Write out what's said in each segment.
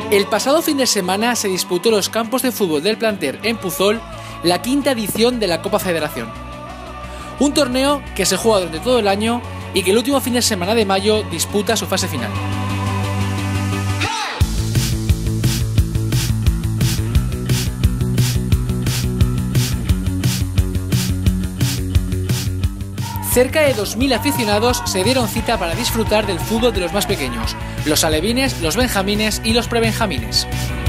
El pasado fin de semana se disputó en los campos de fútbol del Planter en Puzol la quinta edición de la Copa Federación. Un torneo que se juega durante todo el año y que el último fin de semana de mayo disputa su fase final. Cerca de 2.000 aficionados se dieron cita para disfrutar del fútbol de los más pequeños, los alevines, los benjamines y los prebenjamines.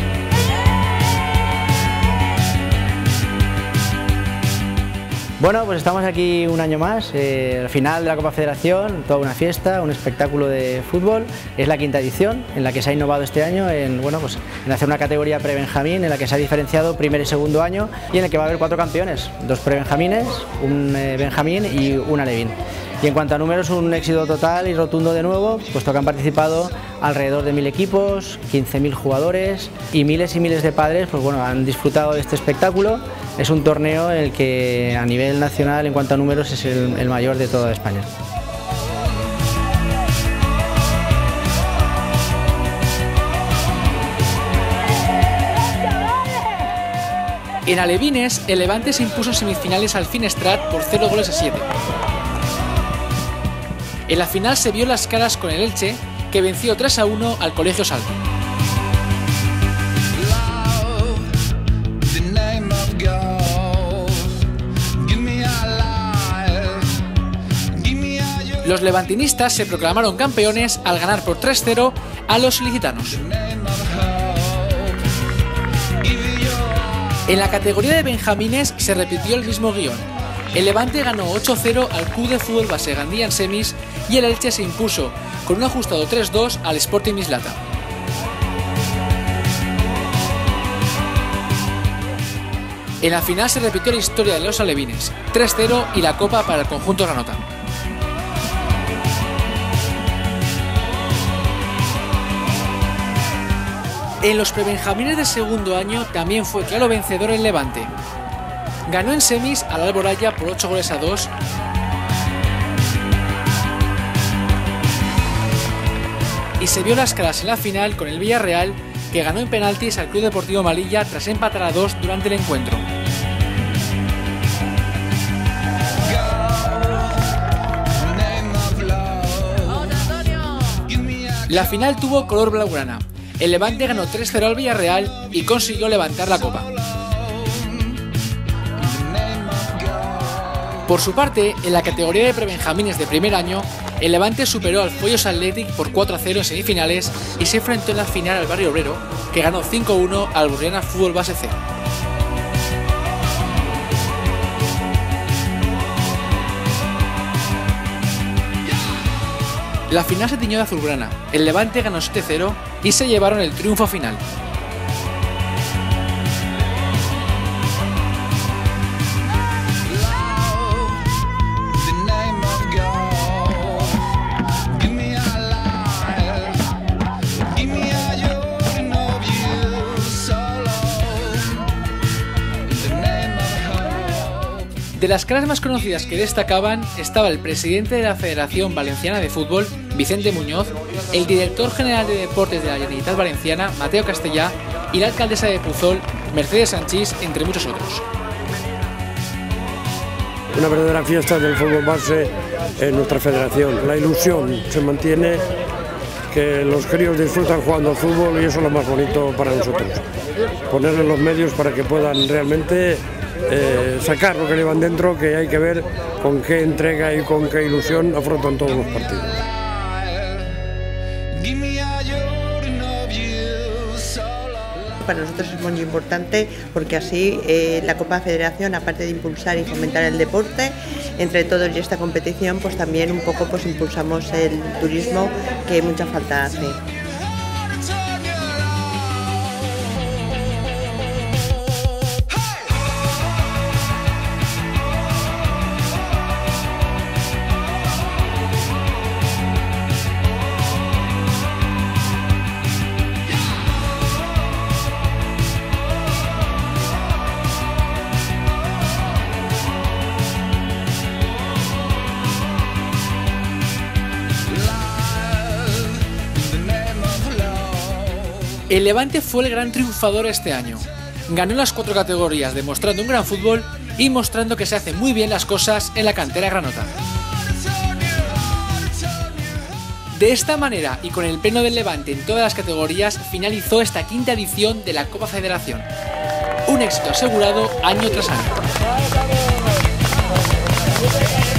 Bueno, pues estamos aquí un año más, al final de la Copa Federación, toda una fiesta, un espectáculo de fútbol. Es la quinta edición en la que se ha innovado este año en hacer una categoría prebenjamín en la que se ha diferenciado primer y segundo año y en el que va a haber 4 campeones, 2 prebenjamines, un benjamín y un alevín. Y en cuanto a números, un éxito total y rotundo de nuevo, puesto que han participado alrededor de 1000 equipos, 15.000 jugadores y miles de padres han disfrutado de este espectáculo. Es un torneo en el que a nivel nacional, en cuanto a números, es el mayor de toda España. En alevines, el Levante se impuso en semifinales al Finestrat por 0-7. En la final se vio las caras con el Elche, que venció 3-1 al Colegio Salto. Los levantinistas se proclamaron campeones al ganar por 3-0 a los ilicitanos. En la categoría de benjamines se repitió el mismo guión. El Levante ganó 8-0 al Club de Fútbol Base Gandía en semis y el Elche se impuso con un ajustado 3-2 al Sporting Mislata. En la final se repitió la historia de los alevines, 3-0 y la copa para el conjunto granota. En los prebenjamines de segundo año también fue claro vencedor el Levante. Ganó en semis al Alboraya por 8-2. Y se vio las caras en la final con el Villarreal, que ganó en penaltis al Club Deportivo Malilla tras empatar a 2 durante el encuentro. La final tuvo color blaugrana. El Levante ganó 3-0 al Villarreal y consiguió levantar la copa. Por su parte, en la categoría de prebenjamines de primer año, el Levante superó al Follos Athletic por 4-0 en semifinales y se enfrentó en la final al Barrio Obrero, que ganó 5-1 al Burriana Fútbol Base C. La final se tiñó de azulgrana, el Levante ganó 7-0 y se llevaron el triunfo final. De las caras más conocidas que destacaban estaba el presidente de la Federación Valenciana de Fútbol, Vicente Muñoz, el director general de Deportes de la Generalitat Valenciana, Mateo Castellà, y la alcaldesa de Puzol, Mercedes Sanchís, entre muchos otros. Una verdadera fiesta del fútbol base en nuestra federación. La ilusión se mantiene, que los críos disfrutan jugando al fútbol y eso es lo más bonito para nosotros. Ponerles los medios para que puedan realmente sacar lo que llevan dentro, que hay que ver con qué entrega y con qué ilusión afrontan todos los partidos. Para nosotros es muy importante porque así la Copa Federación, aparte de impulsar y fomentar el deporte, entre todos y esta competición, pues también un poco impulsamos el turismo, que mucha falta hace. El Levante fue el gran triunfador este año. Ganó las 4 categorías demostrando un gran fútbol y mostrando que se hacen muy bien las cosas en la cantera granota. De esta manera y con el pleno del Levante en todas las categorías finalizó esta 5ª edición de la Copa Federación. Un éxito asegurado año tras año.